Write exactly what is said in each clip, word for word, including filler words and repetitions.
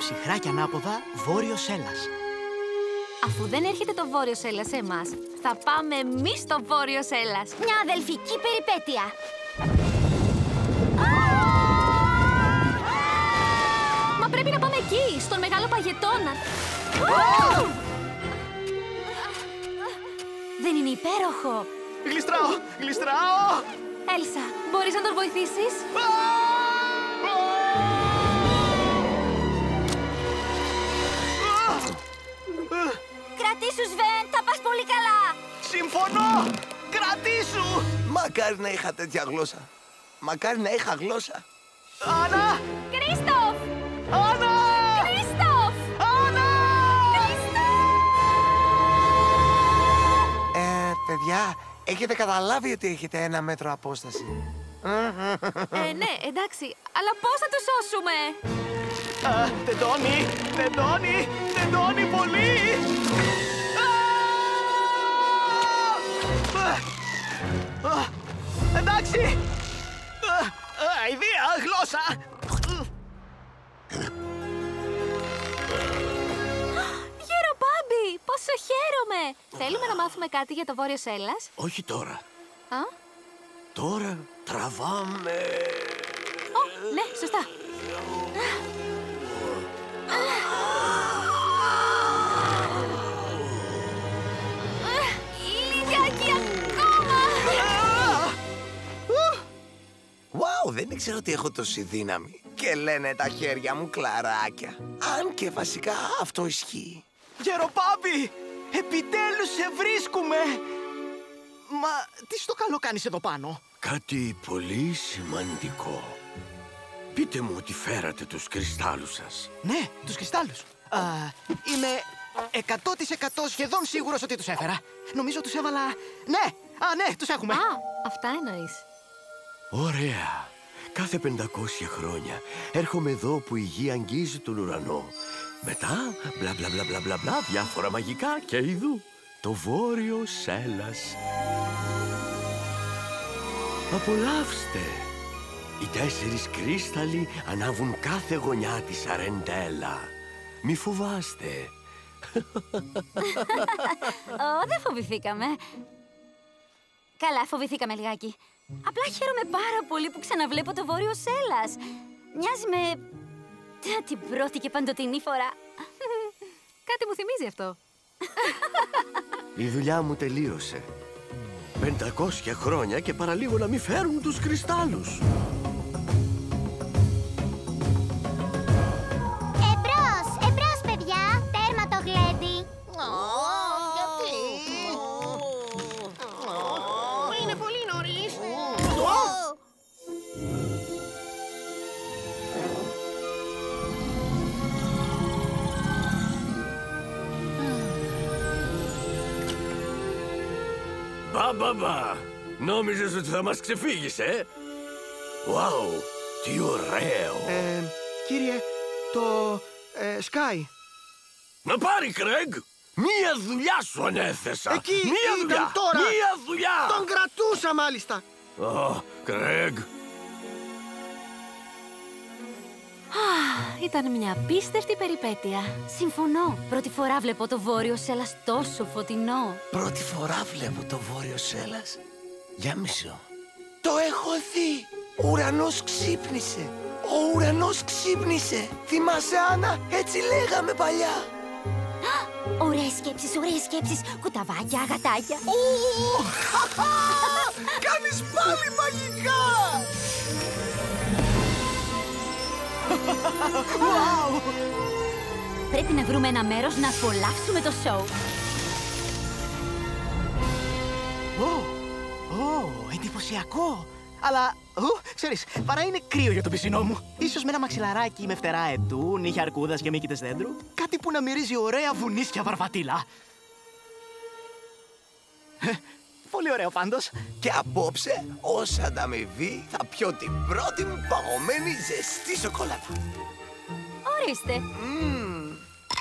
ψυχρά και ανάποδα Βόρειος Έλλας. Αφού δεν έρχεται το Βόρειος Έλλας σε εμάς, θα πάμε εμείς στο Βόρειος Έλλας. Μια αδελφική περιπέτεια. Μα πρέπει να πάμε εκεί, στον μεγάλο παγετώνα. Δεν είναι υπέροχο? Γλιστράω! Γλιστράω! Έλσα, μπορείς να τον βοηθήσεις? Κρατήσου, Σβέν, θα πας πολύ καλά. Συμφωνώ! Κρατήσου! Μακάρι να είχα τέτοια γλώσσα. Μακάρι να είχα γλώσσα. Άννα! Κρίστοφ! Άννα! Κρίστοφ! Άννα! Ε, παιδιά, έχετε καταλάβει ότι έχετε ένα μέτρο απόσταση? Ε, ναι, εντάξει, αλλά πώς θα το σώσουμε? Α, τεντώνει! Τεντώνει! Τεντώνει πολύ! Α! Α! Α! Εντάξει! Α! Α! Ιδέα! Γλώσσα! Γεροπάμπη, πόσο χαίρομαι! Θέλουμε να μάθουμε κάτι για το Βόρειος Έλλας? Όχι τώρα. Α? Τώρα τραβάμε. Ω, ναι, σωστά. Λιγάκι ακόμα! Wow, δεν ήξερα ότι έχω τόση δύναμη. Και λένε τα χέρια μου κλαράκια. Αν και βασικά αυτό ισχύει. Γεροπάμπη! Επιτέλους σε βρίσκουμε! Μα τι στο καλό κάνεις εδώ πάνω? Κάτι πολύ σημαντικό. Πείτε μου ότι φέρατε τους κρυστάλλους σας. Ναι, τους κρυστάλλους. Α, είμαι εκατό τοις εκατό σχεδόν σίγουρος ότι τους έφερα. Νομίζω τους έβαλα... Ναι! Α, ναι, τους έχουμε. Α, αυτά εννοείς. Ωραία. Κάθε πεντακόσια χρόνια έρχομαι εδώ που η γη αγγίζει τον ουρανό. Μετά, μπλα μπλα μπλα μπλα μπλα μπλα, διάφορα μαγικά και ειδού. Το Βόρειος Έλλας. Απολαύστε! Οι τέσσερις κρύσταλλοι ανάβουν κάθε γωνιά της Αρεντέλα. Μη φοβάστε. Ω, δεν φοβηθήκαμε. Καλά, φοβηθήκαμε λιγάκι. Απλά χαίρομαι πάρα πολύ που ξαναβλέπω το Βόρειος Έλλας. Μοιάζει με... την πρώτη και παντοτινή φορά. Κάτι μου θυμίζει αυτό. Η δουλειά μου τελείωσε. Πεντακόσια χρόνια και παραλίγο να μην φέρουν τους κρυστάλλους. Εμπρός, εμπρός, παιδιά. Τέρμα το γλέντι. Γιατί? Είναι πολύ νωρίς. Μπα, μπα, μπα. Νόμιζες ότι θα μας ξεφύγεις, ε? Wow, τι ωραίο. Ε, κύριε, το... Ε, Sky. Να πάρει, Κρέγκ. Μία δουλειά σου ανέθεσα. Εκεί Μία ήταν δουλειά. τώρα. Μία δουλειά. Τον κρατούσα, μάλιστα. Ω, Κρέγκ. Ήταν μια απίστευτη περιπέτεια. Συμφωνώ. Πρώτη φορά βλέπω το Βόρειος Έλλας τόσο φωτεινό. Πρώτη φορά βλέπω το Βόρειος Έλλας. Για μισό. Το έχω δει. Ο ουρανός ξύπνησε. Ο ουρανός ξύπνησε. Θυμάσαι, Άννα, έτσι λέγαμε παλιά. Ωραίες σκέψεις, ωραίες σκέψεις. Κουταβάκια, αγατάκια. Ου, χαχα, κάνεις πάλι μαγικά. Wow! Πρέπει να βρούμε ένα μέρος να απολαύσουμε το σοου. Ω, ω, εντυπωσιακό. Αλλά, ου, ξέρεις, παρά είναι κρύο για το πισινό μου. Ίσως με ένα μαξιλαράκι με φτερά ετού, νύχια αρκούδας και μύκητες δέντρου. Κάτι που να μυρίζει ωραία βουνίσια βαρβατήλα. Πολύ ωραίο πάντως. Και απόψε, ως ανταμοιβή, θα πιω την πρώτη μου παγωμένη ζεστή σοκολάτα. Ορίστε. Mm.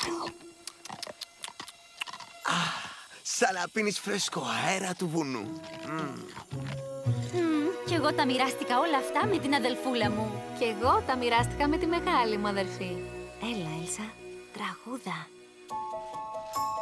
Ah, σαν να πίνεις φρέσκο αέρα του βουνού. Mm. Mm, κι εγώ τα μοιράστηκα όλα αυτά με την αδελφούλα μου. Και εγώ τα μοιράστηκα με τη μεγάλη μου αδελφή. Έλα, Έλσα, τραγούδα.